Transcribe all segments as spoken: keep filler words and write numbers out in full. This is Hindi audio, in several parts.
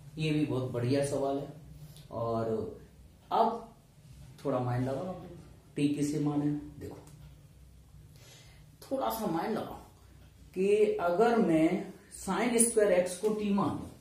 ये भी बहुत बढ़िया सवाल है। और अब थोड़ा माइंड लगाओ, टी किसे मान है, देखो थोड़ा सा माइंड लगाओ कि अगर मैं साइन स्क्वायर एक्स को टी मान लू,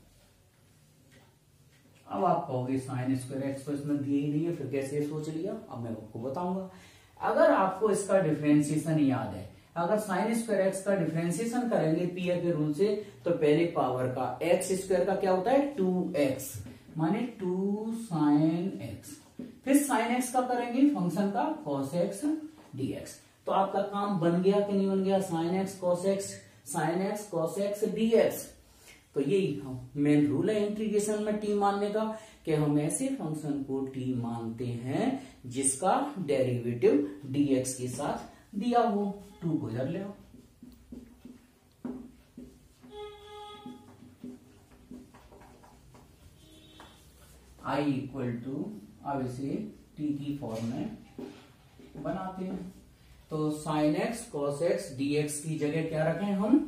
अब आप कहोगे साइन स्क्वायर एक्स तो इसमें दिए ही नहीं है, फिर कैसे सोच लिया, अब मैं आपको बताऊंगा। अगर आपको इसका डिफरेंशिएशन याद है, अगर साइन स्क्वायर एक्स का डिफरेंशिएशन करेंगे पी ए के रूल से, तो पहले पावर का एक्स स्क्वायर का क्या होता है टू एक्स, माने टू साइन एक्स, फिर साइन एक्स का करेंगे फंक्शन का कॉस एक्स डीएक्स। तो आपका काम बन गया कि नहीं बन गया, sine x cos x, sine x cos x dx. तो यही मेन रूल है इंटीग्रेशन में टी मानने का, कि हम ऐसे फंक्शन को टी मानते हैं जिसका डेरिवेटिव डीएक्स के साथ दिया हो। टू को इधर ले आओ, आई इक्वल टू, अब इसे टी की फॉर्म में बनाते हैं। तो sine x cos x dx की जगह क्या रखें हम,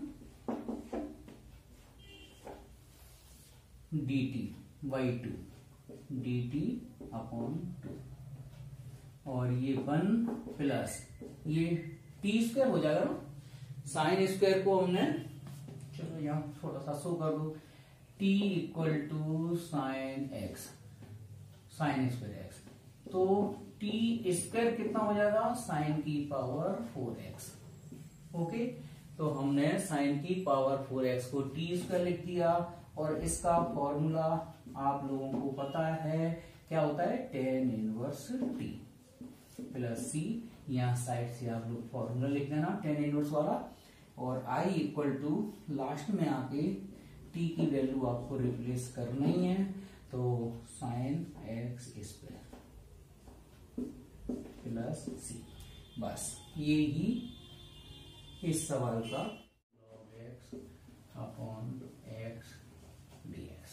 d t by two, d t upon two, और ये वन प्लस ये टी स्क्वायर हो जाएगा ना, साइन स्क्वायर को हमने, चलो यहां थोड़ा सा शो कर दो, t equal to sine x, sine square x, तो टी स्क्वायर कितना हो जाएगा, साइन की पावर फोर एक्स। ओके, तो हमने साइन की पावर फोर एक्स को टी स्क्वायर लिख दिया, और इसका फॉर्मूला आप लोगों को पता है क्या होता है, tan inverse t plus c, यहां साइड से आप लोग फॉर्मूला लिख देना टेन इनवर्स वाला, और आई इक्वल टू लास्ट में आके टी की वैल्यू आपको रिप्लेस करनी है, तो sine x square plus c, बस ये ही इस सवाल का log x upon x dx.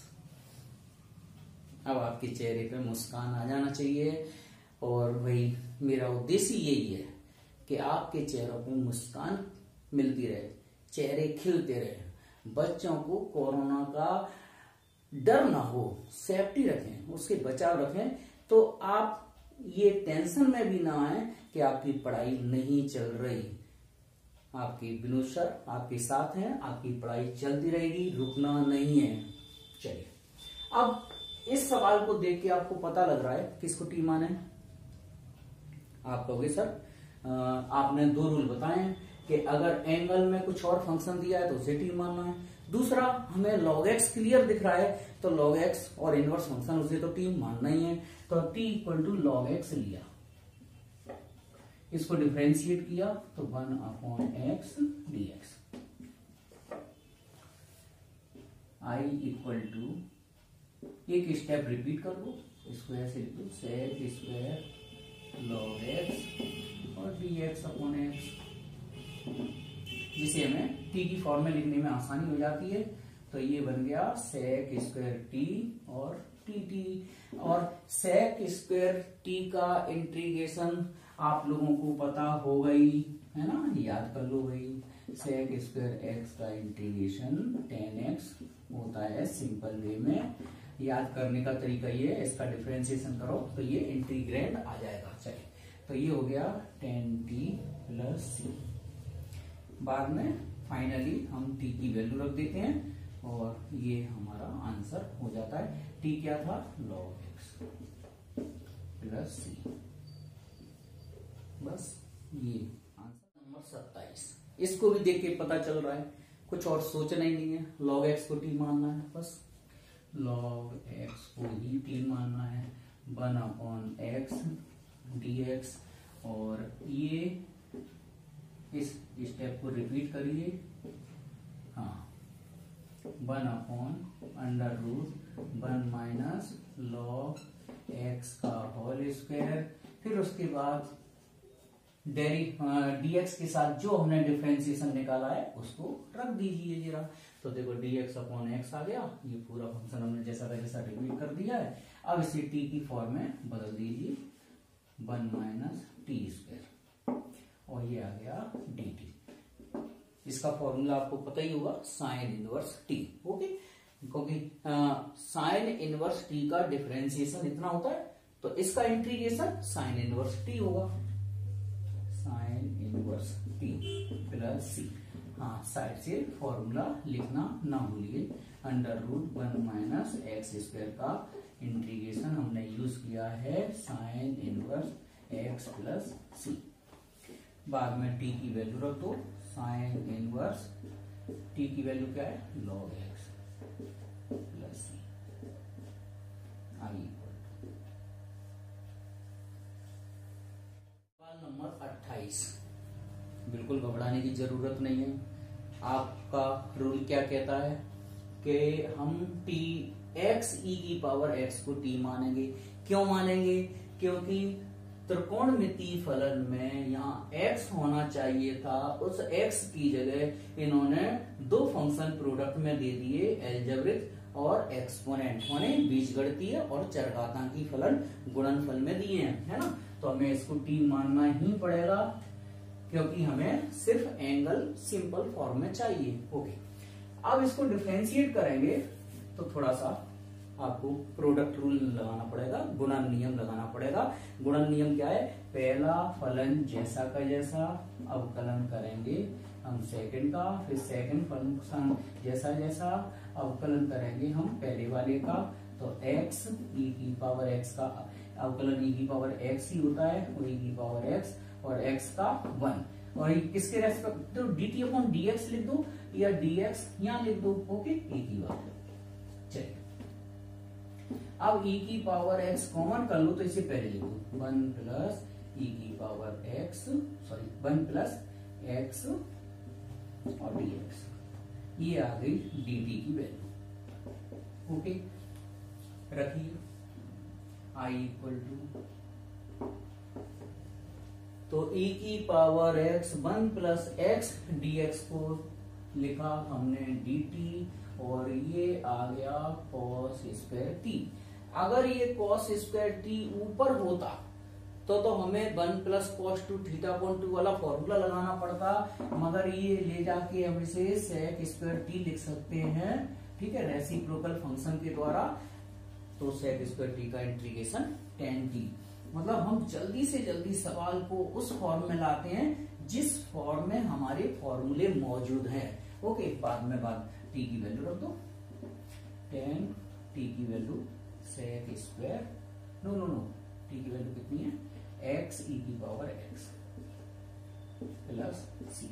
अब आपके चेहरे पे मुस्कान आ जाना चाहिए, और भाई मेरा उद्देश्य यही है कि आपके चेहरों पे मुस्कान मिलती रहे, चेहरे खिलते रहे, बच्चों को कोरोना का डर ना हो, सेफ्टी रखें, उसके बचाव रखें, तो आप ये टेंशन में भी ना आए कि आपकी पढ़ाई नहीं चल रही। आपके विनोद सर आपके साथ हैं, आपकी पढ़ाई चलती रहेगी, रुकना नहीं है। चलिए, अब इस सवाल को देख के आपको पता लग रहा है किसको टी माने। आप कहोगे सर आपने दो रूल बताए हैं कि अगर एंगल में कुछ और फंक्शन दिया है तो उसे टी मानना है, दूसरा हमें log x क्लियर दिख रहा है तो log x और इनवर्स फंक्शन उसे तो टी मानना ही है। तो t equal to log x लिया, इसको डिफरेंशिएट किया तो one upon x d x, I equal to, एक स्टेप रिपीट कर दो, इसको ऐसे लिख दो, सेक स्क्वायर लॉग एक्स और डी एक्स अपॉन एक्स, जिसे हमें टी की फॉर्म में लिखने में आसानी हो जाती है। तो ये बन गया सेक स्क्वायर टी और टी टी, और सेक स्क्वायर टी का इंटीग्रेशन आप लोगों को पता हो गई है ना, याद कर लो भाई। सेक स्क्वायर एक्स का इंटीग्रेशन टेन एक्स होता है, सिंपल वे में याद करने का तरीका ये है, इसका डिफरेंशिएशन करो तो ये इंटीग्रेंड आ जाएगा। चलिए, तो ये हो गया टेन टी प्लस सी। बाद में फाइनली हम टी की वैल्यू रख देते हैं और ये हमारा आंसर हो जाता है। टी क्या था, लॉग एक्स प्लस सी। बस ये आंसर नंबर सत्ताईस। इसको भी देख के पता चल रहा है, कुछ और सोचना ही नहीं है, लॉग एक्स को टी मानना है, बस लॉग एक्स को ही टी मानना है, one upon x d x, और ये इस स्टेप को रिपीट करिए, हाँ, one upon under root one minus log x का होल स्क्वायर, फिर उसके बाद डेरी डीएक्स के साथ जो हमने डिफरेंशिएशन निकाला है उसको रख दीजिए जरा। तो देखो डीएक्स अपॉन एक्स आ गया, ये पूरा फंक्शन हमने जैसा का जैसा रिपीट कर दिया है। अब इसे टी की फॉर्म में बदल दीजिए, वन माइनस टी स्क्वायर, और ये आ गया डी टी। इसका फॉर्मूला आपको पता ही होगा, साइन इनवर्स टी। ओके, क्योंकि साइन इनवर्स टी का डिफरेंशिएशन इतना होता है, तो इसका इंटीग्रेशन साइन इनवर्स टी होगा, sine inverse t plus c. हाँ, साइड से फॉर्मूला लिखना ना भूलिए। Under root one minus x square का इंटीग्रेशन हमने यूज किया है sine inverse x plus c. बाद में टी की वैल्यू रख दो, साइन इनवर्स टी की वैल्यू क्या है, log x plus C I equal. सवाल नंबर अट्ठाईस, बिल्कुल घबराने की जरूरत नहीं है। आपका रूल क्या कहता है कि हम टी एक्स ई की पावर एक्स को टी मानेंगे। क्यों मानेंगे? क्योंकि त्रिकोणमितीय फलन में यहाँ x होना चाहिए था, उस x की जगह इन्होंने दो फंक्शन प्रोडक्ट में दे दिए, एल्जेब्रिक और एक्सपोनेंट, होने बीजगणितीय और चरघातांकी फलन गुणनफल में दिए हैं, है ना। तो हमें इसको t मानना ही पड़ेगा, क्योंकि हमें सिर्फ एंगल सिंपल फॉर्म में चाहिए। ओके, अब इसको डिफरेंशिएट करेंगे तो थोड़ा सा आपको प्रोडक्ट रूल लगाना पड़ेगा, गुणन नियम लगाना पड़ेगा। गुणन नियम क्या है? पहला फलन जैसा का जैसा अवकलन करेंगे हम सेकंड का, फिर सेकंड फलन जैसा जैसा अवकलन करेंगे हम पहले वाले का। तो x e की पावर x का अवकलन e की पावर x ही होता है, और e की पावर x और x का वन, और किसके रेस्पेक्ट तो dt अपॉन dx लिख दो या dx यहाँ लिख दो। ओके, एक ही बात है। चलिए, अब e की पावर x कॉमन कर लो, तो इसे पहले लिखो वन प्लस e की power x, sorry one plus x और dx, ये आ गई dt की वैल्यू। ओके, रखिए i इक्वल टू, तो e की power x one plus x dx को लिखा हमने dt, और ये आ गया cos स्क्वायर t। अगर ये cos स्क्वायर t ऊपर होता तो तो हमें one plus cos two theta upon two वाला फॉर्मूला लगाना पड़ता, मगर ये ले जाके हम इसे sec स्क्वायर t लिख सकते हैं, ठीक है, रेसिप्रोकल फंक्शन के द्वारा। तो sec स्क्वायर t का इंटीग्रेशन tan t, मतलब हम जल्दी से जल्दी सवाल को उस फॉर्म में लाते हैं जिस फॉर्म में हमारे फॉर्मूले मौजूद हैं। ओके, बाद में बात, t की वैल्यू रख दो, tan t की value sec square, no no no t की वैल्यू कितनी है, x e की पावर x प्लस c।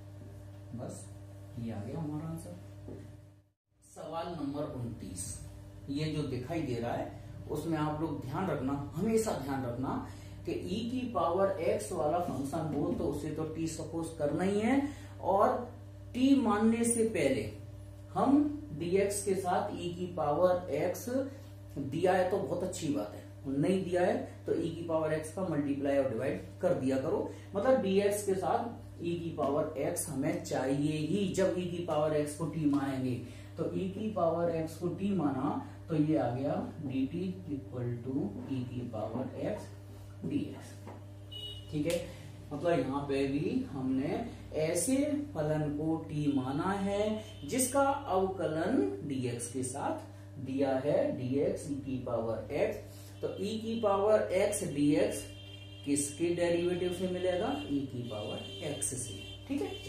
बस ये आ गया हमारा आंसर। सवाल नंबर उनतीस, ये जो दिखाई दे रहा है उसमें आप लोग ध्यान रखना, हमेशा ध्यान रखना कि e की पावर x वाला फंक्शन हो तो उसे तो t सपोज करना ही है, और t मानने से पहले हम dx के साथ e की पावर x दिया है तो बहुत अच्छी बात है, नहीं दिया है तो e की पावर x का मल्टीप्लाई और डिवाइड कर दिया करो। मतलब dx के साथ e की पावर x हमें चाहिए ही, जब e की पावर x को t मानेंगे। तो e की पावर x को t माना तो ये आ गया dt इक्वल टू e की पावर x dx, ठीक है। मतलब यहाँ पे भी हमने ऐसे फलन को t माना है जिसका अवकलन dx के साथ दिया है, dx e की पावर x। तो e की पावर x dx किसके डेरिवेटिव से मिलेगा, e की पावर x से, ठीक है।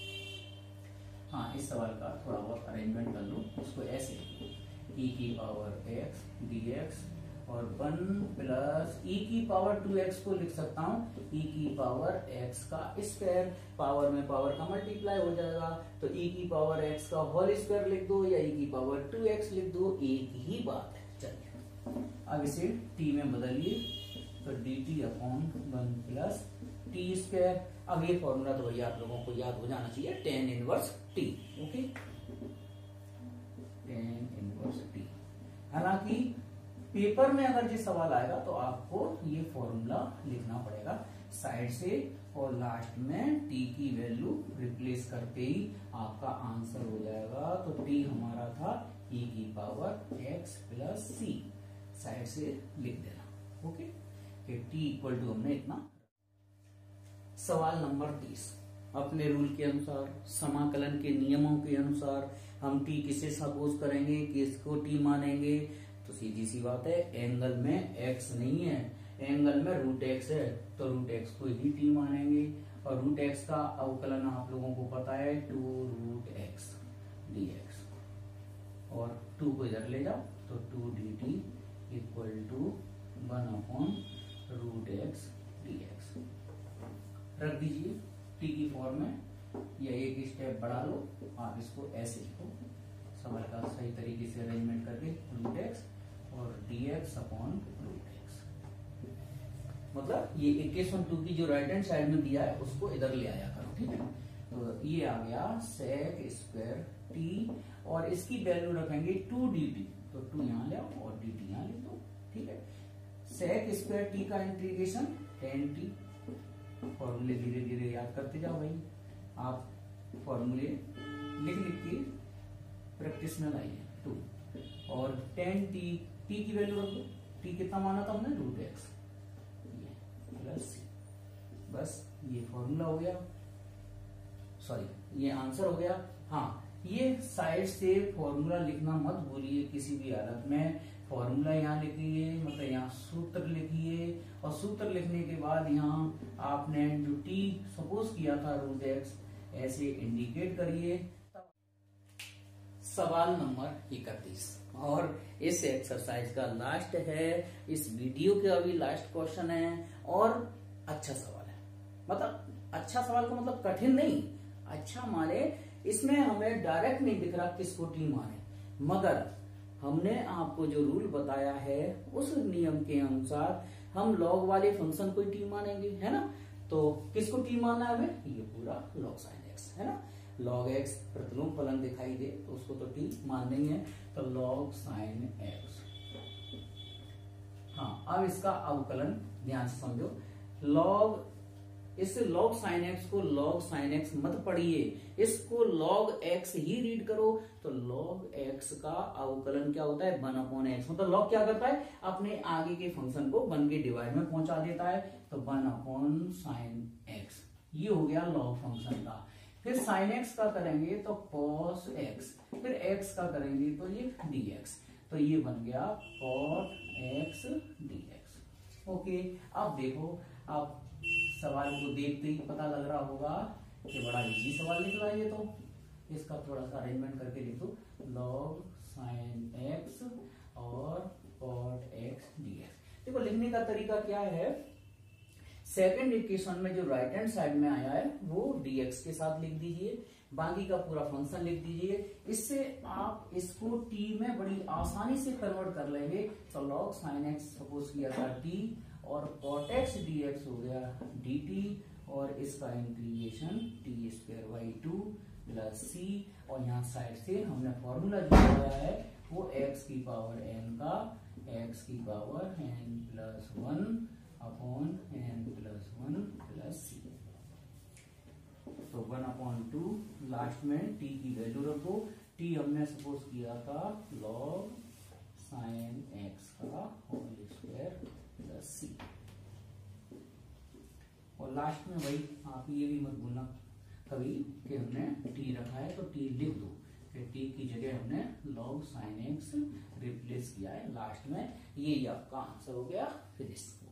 हाँ, इस सवाल का थोड़ा बहुत अरेंजमेंट कर लो, उसको ऐसे e की पावर x dx और वन प्लस e की पावर टू एक्स को लिख सकता हूँ e की पावर x का स्क्वायर, पावर में पावर का मल्टीप्लाई हो जाएगा, तो e की पावर x का होल स्क्वायर लिख दो या e की पावर टू एक्स लिख दो, एक ही बात है। चलिए, अब इसे t में बदलिए, तो dt upon one plus t square. अब ये फॉर्मूला तो भैया आप लोगों को याद हो जाना चाहिए, tan inverse t। Okay, tan inverse t। हालांकि पेपर में अगर ये सवाल आएगा तो आपको ये फॉर्मूला लिखना पड़ेगा साइड से, और लास्ट में t की वैल्यू रिप्लेस करते ही आपका आंसर हो जाएगा। तो t हमारा था e की power x plus c, side से लिख देना। ओके, कि t इक्वल टू हमने इतना। सवाल नंबर तीस, अपने रूल के अनुसार, समाकलन के नियमों के अनुसार हम टी किसे सपोज करेंगे, किसको टी मानेंगे? तो सीधी सी बात है, एंगल में एक्स नहीं है, एंगल में रूट एक्स है, तो रूट एक्स को ही टी मानेंगे। और रूट एक्स का अवकलन आप लोगों को पता है, two root x d x, और टू को इधर ले जाओ तो two d t equal to one upon root x d x. रख दीजिए टी की फॉर्म में, या एक स्टेप बढ़ा लो, आप इसको ऐसे लिखो सवाल का सही तरीके से अरेंजमेंट करके, रूट एक्स और d x upon root x. मतलब ये इक्वेशन टू की जो राइट हैंड साइड में दिया है उसको इधर ले आया करो, ठीक है। तो ये आ गया सेक स्क्वायर टी, और इसकी वैल्यू रखेंगे टू डी टी, तो टू यहाँ ले आओ और डी टी यहाँ लिख दो, ठीक है। सेक स्क्वायर टी का इंटीग्रेशन टेन टी, फॉर्मूले धीरे धीरे याद करते जाओ भाई, आप फॉर्मूले लिख लिख के प्रैक्टिस में लाइए। टू और टेन टी, टी की वैल्यू रख दो, टी कितना माना था हमने, रूट एक्स प्लस सी। बस ये फॉर्मूला हो गया, सॉरी ये आंसर हो गया। हाँ, ये साइड से फॉर्मूला लिखना मत भूलिए किसी भी हालत में। फॉर्मूला यहाँ लिखिए, मतलब यहाँ सूत्र लिखिए, और सूत्र लिखने के बाद यहाँ आपने जो टी सपोज किया था रूट एक्स ऐसे इंडिकेट करिए। सवाल नंबर इकतीस, और इस एक्सरसाइज का लास्ट है, इस वीडियो का भी लास्ट क्वेश्चन है, और अच्छा सवाल है। मतलब अच्छा सवाल का मतलब कठिन नहीं, अच्छा माने इसमें हमें डायरेक्ट नहीं दिख रहा किसको टी माने, मगर हमने आपको जो रूल बताया है उस नियम के अनुसार हम लॉग वाले फंक्शन को टी मानेंगे, है ना। तो किसको टी मानना है हमें, ये पूरा लॉग साइन एक्स, है ना। लॉग एक्स प्रतिलोम फलन दिखाई दे तो उसको तो टी मान नहीं है, तो लॉग साइन एक्स। हाँ, अब इसका अवकलन ध्यान से समझो, लॉग, इस लॉग साइन एक्स को लॉग साइन एक्स मत पढ़िए, इसको लॉग एक्स ही रीड करो। तो लॉग एक्स का अवकलन क्या होता है, वन अपॉन एक्स। मतलब लॉग क्या करता है, अपने आगे के फंक्शन को वन के डिवाइड में पहुंचा देता है, तो वन अपॉन साइन एक्स, ये हो गया लॉग फंक्शन का। फिर साइन एक्स का करेंगे तो कॉस एक्स, फिर एक्स का करेंगे तो ये डी एक्स, तो ये बन गया cot x d x. Okay, अब देखो, आप सवाल को देखते ही पता लग रहा होगा कि बड़ा इजी सवाल निकला ये, तो इसका थोड़ा सा अरेंजमेंट करके लिख दो, लॉग साइन एक्स और कॉट एक्स डी एक्स। देखो लिखने का तरीका क्या है, सेकंड इक्वेशन में जो राइट हैंड साइड में आया है वो dx के साथ लिख दीजिए, बाकी का पूरा फंक्शन लिख दीजिए। इससे आप इसको t में बड़ी आसानी से कन्वर्ट कर लेंगे। तो log sin x सपोज किया था t, और cot x dx हो गया dt, और इसका integration t square by two plus सी, और यहाँ साइड से हमने फॉर्मूला जो लगाया है वो x की पावर n का x की power n plus one upon N plus one plus C. तो वन अपॉन टू, लास्ट में टी की वैल्यू रखो, टी हमने सपोज किया था लॉग साइन एक्स का होल स्क्वायर प्लस सी। और लास्ट में भाई आप ये भी मत भूलना कभी कि हमने टी रखा है तो टी लिख दो, कि टी की जगह हमने लॉग साइन एक्स रिप्लेस किया है लास्ट में। ये आपका आंसर हो गया फिनिश।